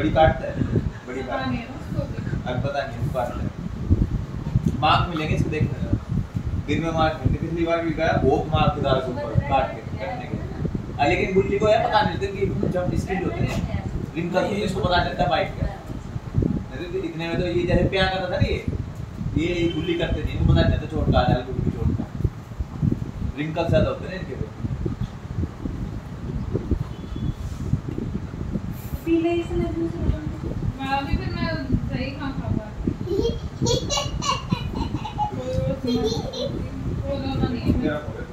बड़ी काटता है, बड़ी काटता है। अब पता नहीं उसको काटता है। मार्क मिलेंगे इसको देखने का, दिन में मार्क मिलते, पिछली बार भी गया वो मार्क दार के ऊपर काट के कटने के। लेकिन गुल्ली को है पता नहीं चलता कि जब स्किन होते हैं रिंकल तो इसको पता चलता है बाइट का। नहीं इतने में तो ये जैसे प्यार करता था ना ये गुल्ली करते थे, इनको पता नहीं चलता चोट का आ जाए गुल्ली चोट का। रिंकल ज्यादा होते हैं इनके पे। पीले इसने दूसरे मैं अभी फिर मैं सही खाऊंगा। वो नहीं है।